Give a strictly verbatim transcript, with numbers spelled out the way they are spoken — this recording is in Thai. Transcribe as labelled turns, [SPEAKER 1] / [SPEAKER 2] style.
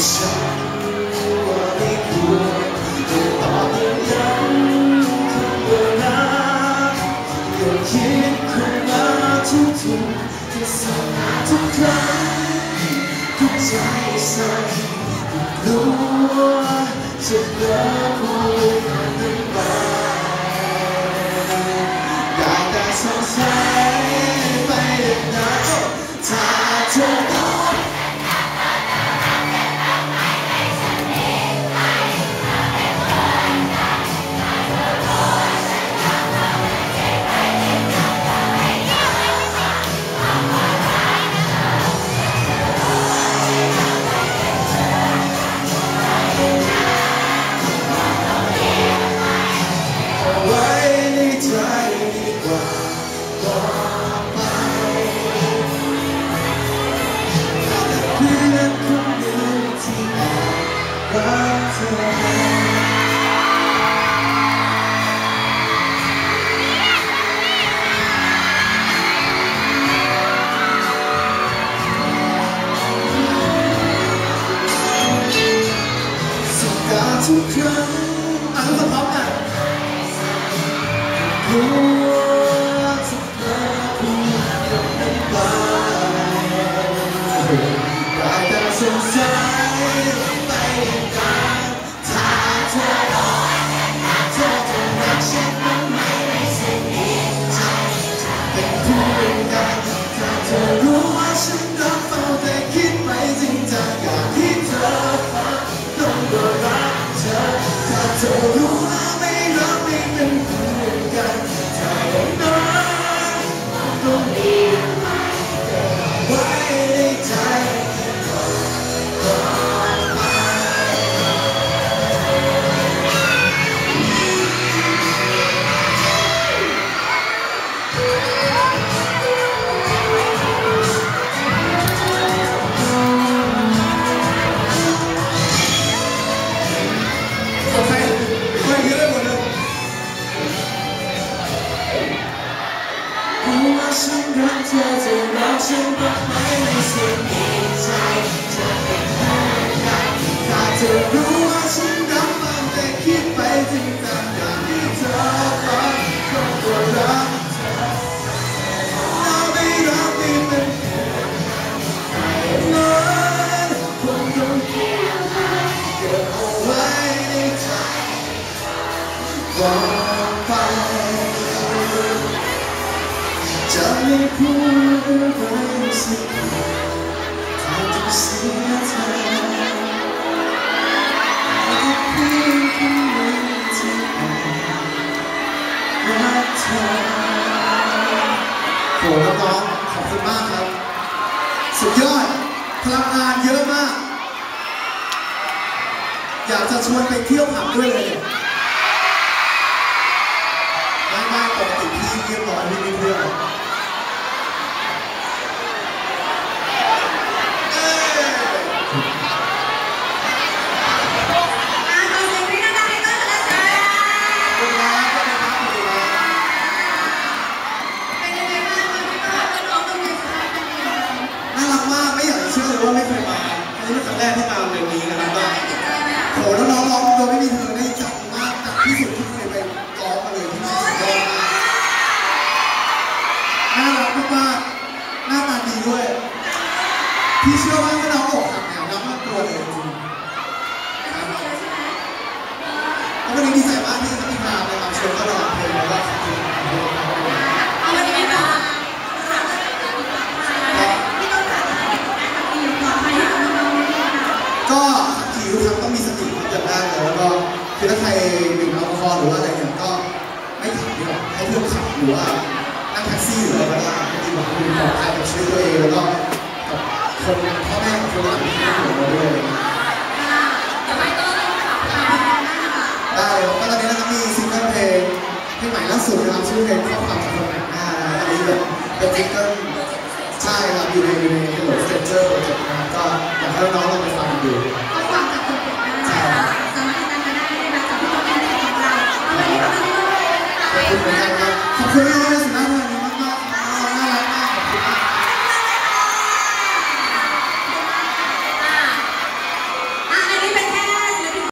[SPEAKER 1] ฉันว่าไม่ควรจะตอบย้ำคำว่ารักอย่าคิดเข้ามาทุกทุกจะสั่งทุกครั้งทุกใจสั่นกลัวจะเลิกพูดกันไปได้แต่สงสัยไปนานถ้าเธอทุกครั้งอ่ะทุกคนพร้อมกันกลัวจะเลิกพูดกันไปได้แต่สงสัยไปกันถ้าเธอรอเธอจะรักฉันบ้างไหมในสิ่งนี้ใจจะเป็นคู่กันถ้าเธอรู้ว่าฉันรักเฝ้าแต่คิดไปจริงจังอยากที่เธอฟังต้องรักถ้าเธอรู้ว่าไม่รักไม่เป็นเพื่อนกันถ้าอย่างนั้นต้องมีอะไรเก็บไว้ในใจก่อนไปฉันรักเธอจะรักฉันบ้างไหมในสิ่งที่ใจจะเป็นเพื่อนกันถ้าเธอรู้ว่าฉันรักมันแต่คิดไปจริงจังอย่างที่เธอฟังก็ตัวรักเธอเราไม่รักไม่เป็นเพื่อนกันนั้นคงต้องเก็บไว้เก็บเอาไว้ในใจก่อนไปจะไม่พูดอะไรสักคำถ้าต้องเสียเธอและก็เพียงคำหนึ่งที่รักเธอโหน้องๆขอบคุณมากครับสุดยอดพลังงานเยอะมากอยากจะชวนไปเที่ยวผับด้วยเลยไม่ไม่ปกติพี่เรียบร้อยไม่มีเพื่อนว่าไม่เคยมาอันนี้เป็นครั้งแรกที่มาเมืองนี้นะครับก็โหน้องๆร้องโดยไม่มีเธอได้จับมากจับที่สุดที่เคยไปร้องมาเลยที่นี่สุดยอดมากน่ารักมากๆหน้าตาดีด้วยพี่เชื่อว่าถ้าน้องอกหักเนี่ยน้องไม่กลัวเลยจริงแล้ววันนี้ดีใจมากที่จะมีมาในการชวนก็ร้องเพลงแล้วก็ก็ขับขี่ทุกครั้งต้องมีสติอย่างแรกเลยแล้วก็คือถ้าใครดื่มแอลกอฮอล์หรือว่าอะไรเนี่ยก็ไม่ขับดีกว่าให้เพื่อนขับหรือว่านั่งแท็กซี่หรืออะไรก็ได้ดีกว่าคือปลอดภัยกับชีวิตตัวเองแล้วก็กับคนพ่อแม่กับคนหลังที่อยู่เราด้วยได้แล้วก็ตอนนี้นะครับมีซิงเกิลเพลงเพลงใหม่ล่าสุดนะครับชื่อเพลงข้อความจากคนแต่งหน้าอันนี้แบบเป็นซิงเกิลใช่ครับอยู่ในอยู่ในโหมดสเตนเจอร์โปรเจกต์นะครับก็อยากให้น้องๆลองไปฟังดูข้อความจากคนแต่งหน้าสามารถติดตามกันได้ในรายการที่ต้องการของเราเอาไปที่เราขอบคุณเหมือนกันครับขอบคุณ